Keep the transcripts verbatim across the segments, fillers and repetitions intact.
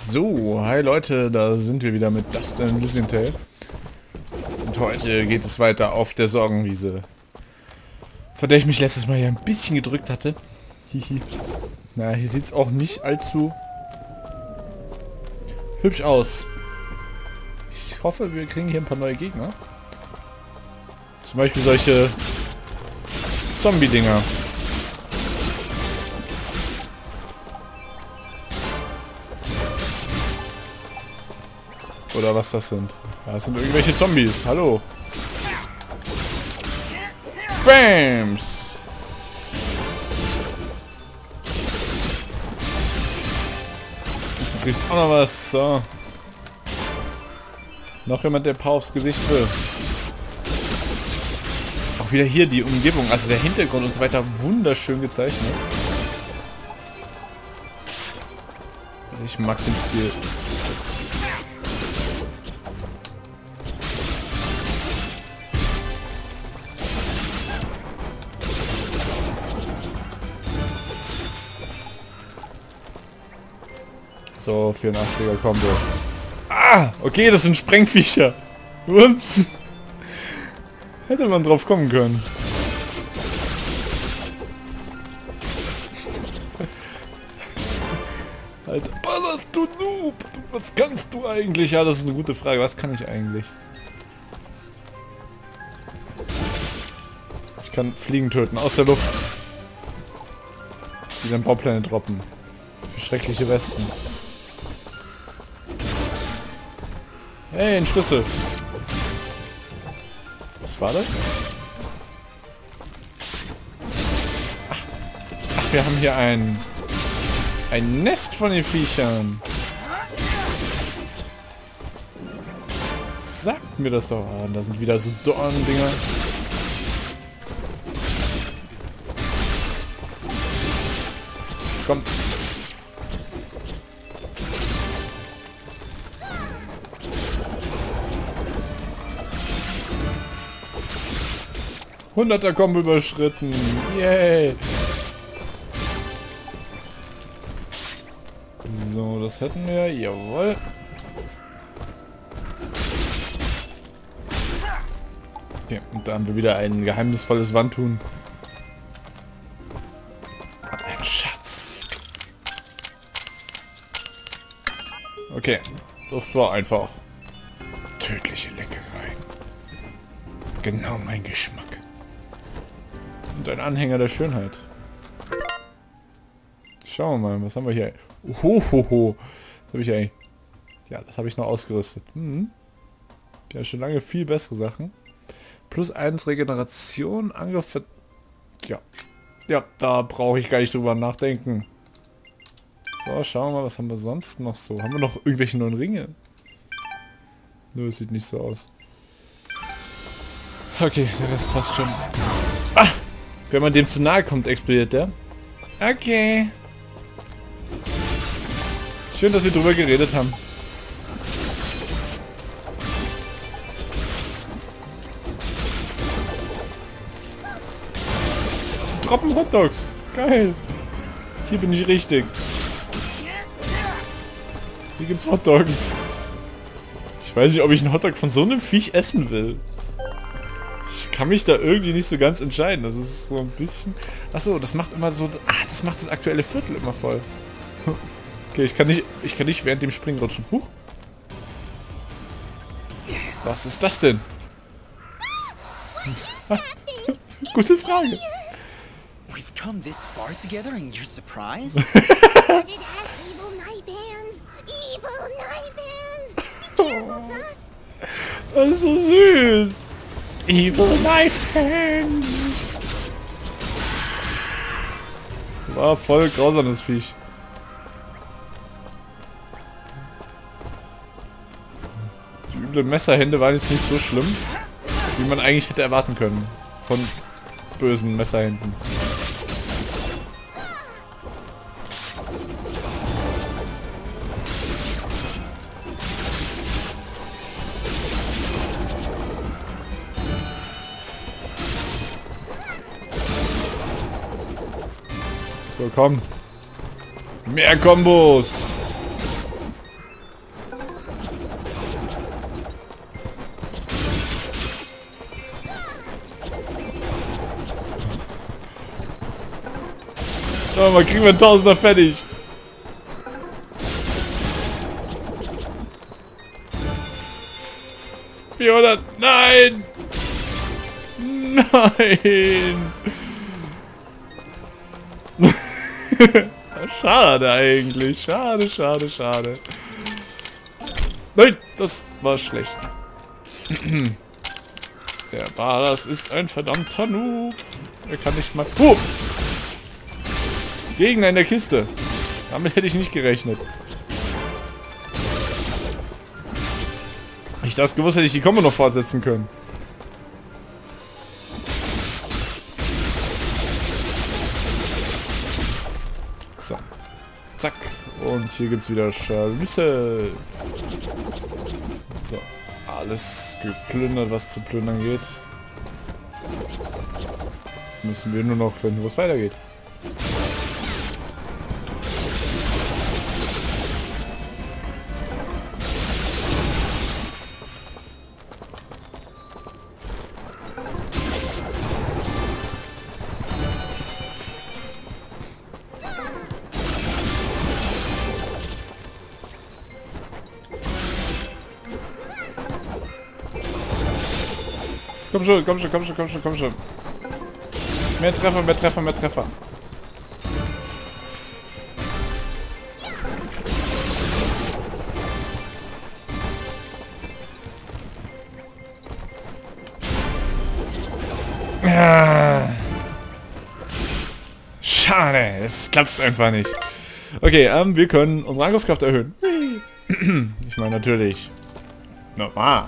So, hi Leute, da sind wir wieder mit Dustin Lizziental. Und heute geht es weiter auf der Sorgenwiese, von der ich mich letztes Mal ja ein bisschen gedrückt hatte. Hihi. Na, hier sieht es auch nicht allzu hübsch aus. Ich hoffe, wir kriegen hier ein paar neue Gegner. Zum Beispiel solche Zombie-Dinger. Oder was das sind. Ja, das sind irgendwelche Zombies. Hallo. Bams! Du kriegst auch noch was. So. Noch jemand, der ein paar aufs Gesicht will. Auch wieder hier die Umgebung. Also der Hintergrund und so weiter. Wunderschön gezeichnet. Also ich mag den Stil. So, vierundachtziger Combo. Ah, okay, das sind Sprengviecher. Ups. Hätte man drauf kommen können. Alter, Ballast, du Noob. Was kannst du eigentlich? Ja, das ist eine gute Frage. Was kann ich eigentlich? Ich kann Fliegen töten, aus der Luft. Die dann Baupläne droppen. Für schreckliche Westen. Hey, ein Schlüssel. Was war das? Ach, ach wir haben hier ein ein Nest von den Viechern. Sagt mir das doch an. Da sind wieder so Dorndinger. Komm. hunderter Combo überschritten. Yay. So, das hätten wir. Jawohl. Okay, und da haben wir wieder ein geheimnisvolles Wandtun. Und ein Schatz. Okay, das war einfach tödliche Leckerei. Genau mein Geschmack. Und ein Anhänger der Schönheit. Schauen wir mal, was haben wir hier? Hohoho. Das habe ich eigentlich. Ja, das habe ich noch ausgerüstet. Hm. Ja, schon lange viel bessere Sachen. Plus eins Regeneration, Angriff. Ja. Ja, da brauche ich gar nicht drüber nachdenken. So, schauen wir mal, was haben wir sonst noch so? Haben wir noch irgendwelche neuen Ringe? Nö, es sieht nicht so aus. Okay, der Rest passt schon. Ah! Wenn man dem zu nahe kommt, explodiert der. Okay. Schön, dass wir drüber geredet haben. Die droppen Hotdogs. Geil. Hier bin ich richtig. Hier gibt's Hotdogs. Ich weiß nicht, ob ich einen Hotdog von so einem Viech essen will. Ich kann mich da irgendwie nicht so ganz entscheiden. Das ist so ein bisschen... Achso, das macht immer so... Ah, das macht das aktuelle Viertel immer voll. Okay, ich kann nicht... Ich kann nicht während dem Springen rutschen. Huch. Was ist das denn? Gute Frage. We've come this far together and you're surprised? But it has evil knife hands. Evil knife hands. Be careful, Dust. Das ist so süß. Evil Knife Hands. War voll grausames Viech. Die üblen Messerhände waren jetzt nicht so schlimm, wie man eigentlich hätte erwarten können. Von bösen Messerhänden. So, komm. Mehr Kombos. Schauen wir mal, kriegen wir einen Tausender fertig. vierhundert, nein! Nein! Schade eigentlich. Schade, schade, schade. Nein, das war schlecht. Der Baras ist ein verdammter Noob. Er kann nicht mal... Oh! Gegner in der Kiste. Damit hätte ich nicht gerechnet. Ich das gewusst hätte ich die Kombo noch fortsetzen können. So. Zack. Und hier gibt es wieder Scharlüsse. So. Alles geplündert, was zu plündern geht. Müssen wir nur noch finden, wo es weitergeht. Komm schon, komm schon, komm schon, komm schon, komm schon. Mehr Treffer, mehr Treffer, mehr Treffer. Ah. Schade, es klappt einfach nicht. Okay, ähm, wir können unsere Angriffskraft erhöhen. Ich meine natürlich. Normal.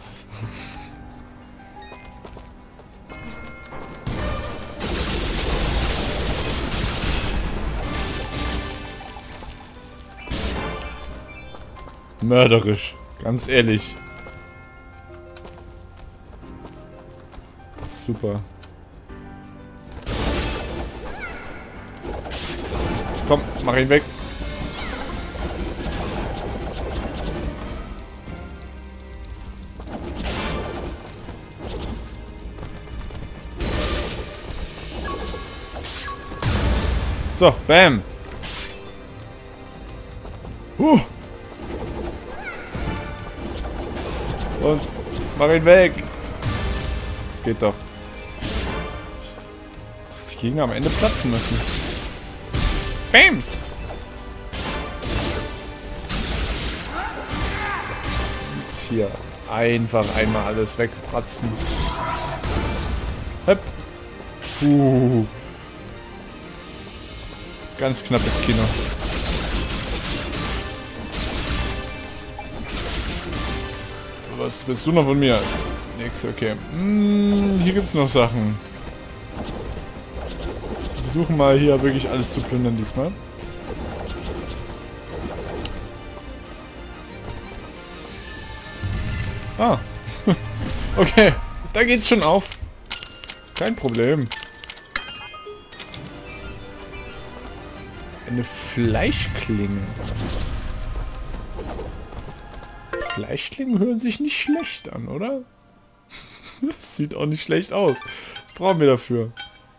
Mörderisch, ganz ehrlich. Super. Komm, mach ihn weg. So, bam. Huh. Und mach ihn weg. Geht doch. Dass die Gegner am Ende platzen müssen. Bams! Und hier einfach einmal alles wegpratzen. Höpp. Uh. Ganz knappes Kino. Was willst du noch von mir? Nix, okay. Hm, hier gibt's noch Sachen. Wir versuchen mal hier wirklich alles zu plündern diesmal. Ah. Okay, da geht's schon auf. Kein Problem. Eine Fleischklinge. Fleischklingen hören sich nicht schlecht an, oder? Das sieht auch nicht schlecht aus. Was brauchen wir dafür?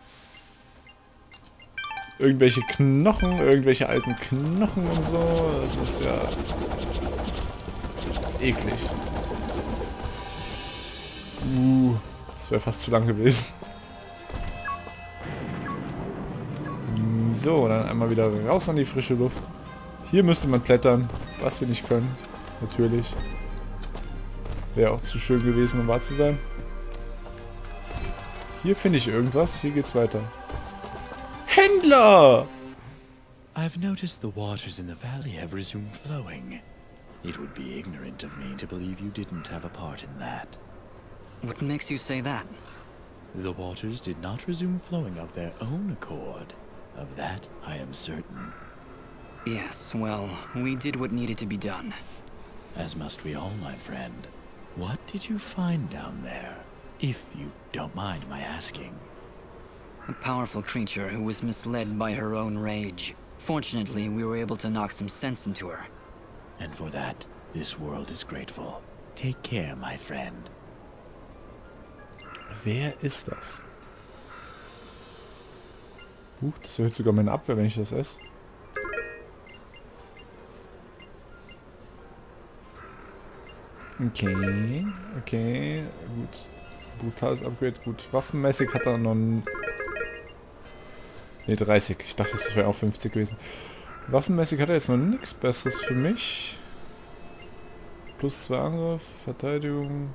Irgendwelche Knochen, irgendwelche alten Knochen und so. Das ist ja eklig. Uh, das wäre fast zu lang gewesen. So, dann einmal wieder raus an die frische Luft. Hier müsste man klettern, was wir nicht können. Natürlich. Wäre auch zu schön gewesen, um wahr zu sein. Hier finde ich irgendwas. Hier geht's weiter. Händler! I've noticed the waters in the valley have resumed flowing. It would be ignorant of me to believe you didn't have a part in that. What makes you say that? The waters did not resume flowing of their own accord. Of that, I am certain. Yes, well, we did what needed to be done. As must we all, my friend. What did you find down there? If you don't mind my asking. A powerful creature who was misled by her own rage. Fortunately, we were able to knock some sense into her. And for that, this world is grateful. Take care, my friend. Wer ist das? Huch, das erhöht sogar meine Abwehr, wenn ich das esse. Okay, okay, gut. Brutales Upgrade, gut. Waffenmäßig hat er noch ein... Ne, dreißig. Ich dachte, das wäre auch fünfzig gewesen. Waffenmäßig hat er jetzt noch nichts Besseres für mich. Plus zwei Angriff, Verteidigung.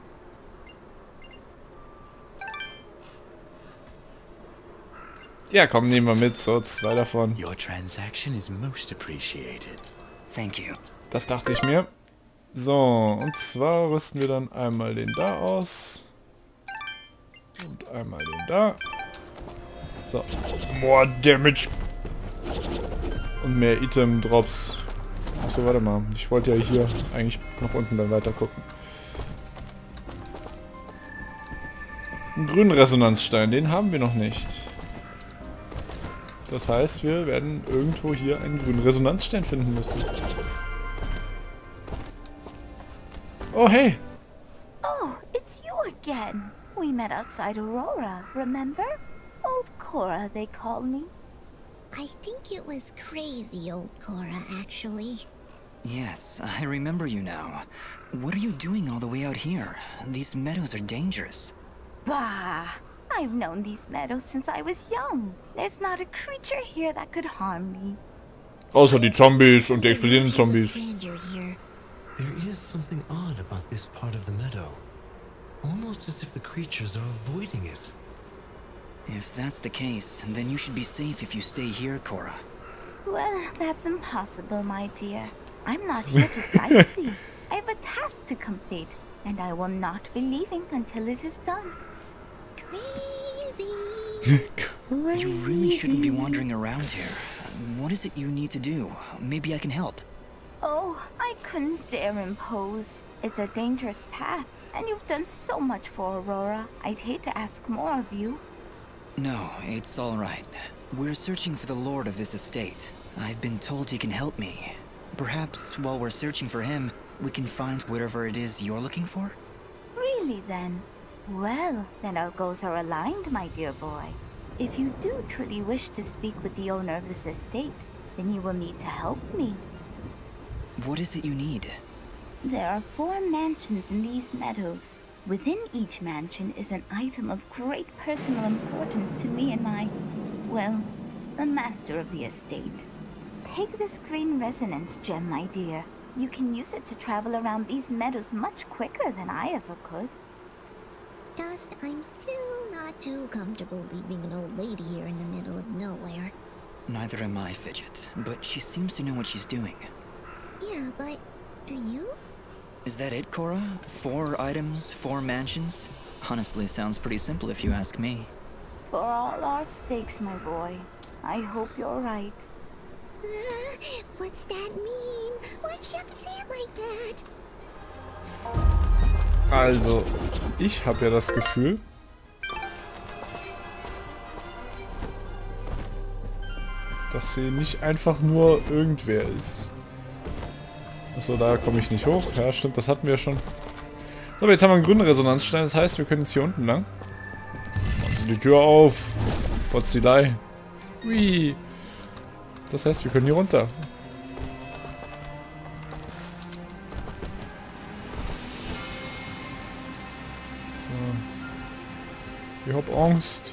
Ja, komm, nehmen wir mit. So, zwei davon. Your transaction is most appreciated. Thank you. Das dachte ich mir. So, und zwar rüsten wir dann einmal den da aus. Und einmal den da. So. More Damage. Und mehr Item-Drops. Achso, warte mal. Ich wollte ja hier eigentlich nach unten dann weiter gucken. Einen grünen Resonanzstein, den haben wir noch nicht. Das heißt, wir werden irgendwo hier einen grünen Resonanzstein finden müssen. Oh, hey! Oh, it's you again. We met outside Aurora, remember? Old Cora, they call me. I think it was crazy old Cora, actually. Yes, I remember you now. What are you doing all the way out here? These meadows are dangerous. Bah! I've known these meadows since I was young. There's not a creature here that could harm me. Außer die Zombies und die explodierenden Zombies. Grandeur here. There is something odd about this part of the meadow. Almost as if the creatures are avoiding it. If that's the case, then you should be safe if you stay here, Cora. Well, that's impossible, my dear. I'm not here to sightsee. I have a task to complete, and I will not be leaving until it is done. Crazy. You really shouldn't be wandering around here. What is it you need to do? Maybe I can help. Oh, I couldn't dare impose. It's a dangerous path, and you've done so much for Aurora. I'd hate to ask more of you. No, it's all right. We're searching for the lord of this estate. I've been told he can help me. Perhaps while we're searching for him, we can find whatever it is you're looking for? Really, then? Well, then our goals are aligned, my dear boy. If you do truly wish to speak with the owner of this estate, then you will need to help me. What is it you need? There are four mansions in these meadows. Within each mansion is an item of great personal importance to me and my, well, the master of the estate. Take this green resonance gem, my dear. You can use it to travel around these meadows much quicker than I ever could. Just, I'm still not too comfortable leaving an old lady here in the middle of nowhere. Neither am I, Fidget, but she seems to know what she's doing. Yeah, but do you? Is that it, Cora? Four items, four mansions? Honestly, sounds pretty simple if you ask me. For all our sakes, my boy, I hope you're right. Uh, what's that mean? Why'd you have to say it like that? Also, ich habe ja das Gefühl, dass sie nicht einfach nur irgendwer ist. Achso, da komme ich nicht hoch. Ja, stimmt, das hatten wir ja schon. So, aber jetzt haben wir einen grünen Resonanzstein. Das heißt, wir können jetzt hier unten lang. Machen Sie die Tür auf. Potzilei. Hui. Das heißt, wir können hier runter. So. Ich hab Angst.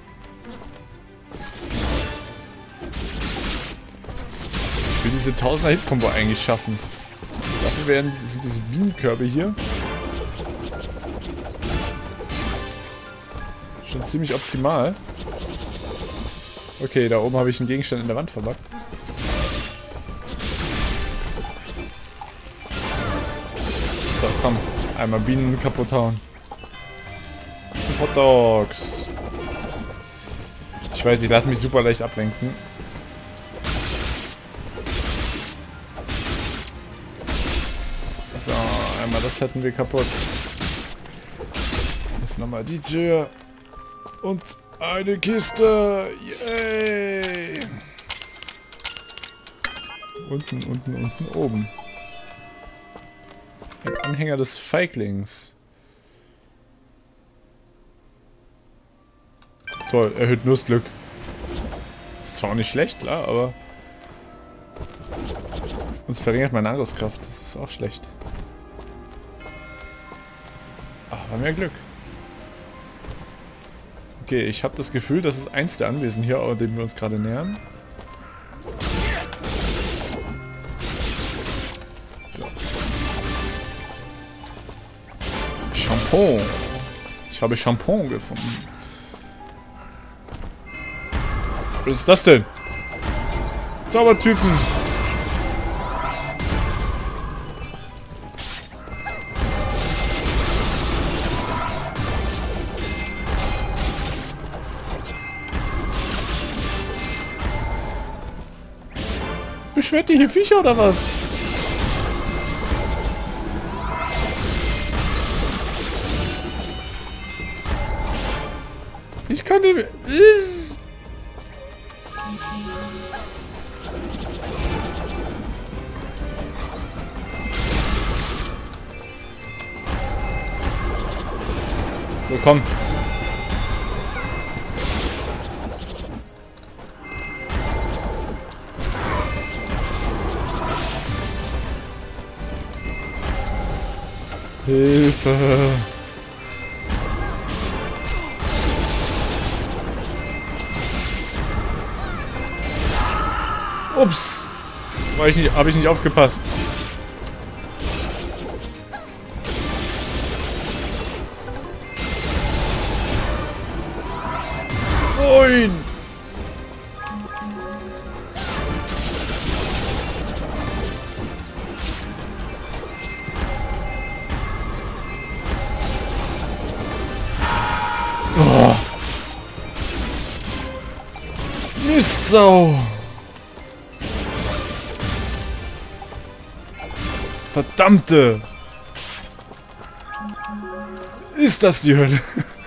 Ich will diese tausender Hit-Kombo eigentlich schaffen. Dafür werden sind diese Bienenkörbe hier schon ziemlich optimal. Okay, da oben habe ich einen Gegenstand in der Wand verbackt. So, komm. Einmal Bienen kaputt hauen. Und Hot Dogs. Ich weiß, ich lasse mich super leicht ablenken. So, einmal das hätten wir kaputt. Jetzt nochmal die Tür. Und eine Kiste. Yay. Unten, unten, unten, oben. Ein Anhänger des Feiglings. Toll, erhöht Nussglück. ist zwar auch nicht schlecht, klar, aber... Uns verringert meine Angriffskraft. Das ist auch schlecht. Aber mehr Glück. Okay, ich habe das Gefühl, das ist eins der Anwesen hier, dem wir uns gerade nähern. So. Shampoo. Ich habe Shampoo gefunden. Was ist das denn? Zaubertypen. Beschwert ihr hier Viecher oder was? Ich kann nicht mehr. So, komm. Hilfe! Ups! War ich nicht, habe ich nicht aufgepasst. Nein! Oh. Mistsau! Verdammte! Ist das die Hölle?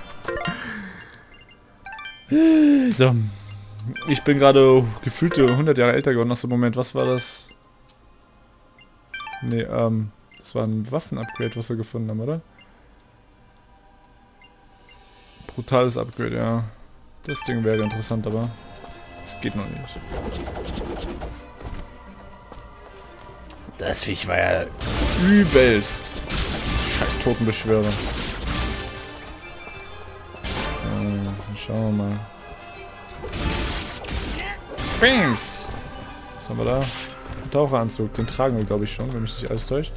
So. Ich bin gerade gefühlte hundert Jahre älter geworden aus dem Moment. Was war das? Ne, ähm... Das war ein Waffen-Upgrade, was wir gefunden haben, oder? Brutales Upgrade, ja. Das Ding wäre interessant, aber... Das geht noch nicht. Das Viech war ja übelst. Scheiß Totenbeschwörer. So, dann schauen wir mal. Bings! Was haben wir da? Ein Taucheranzug. Den tragen wir, glaube ich, schon, wenn mich nicht alles täuscht.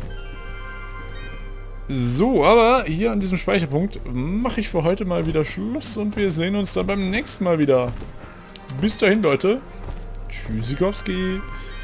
So, aber hier an diesem Speicherpunkt mache ich für heute mal wieder Schluss und wir sehen uns dann beim nächsten Mal wieder. Bis dahin, Leute. Tschüssikowski.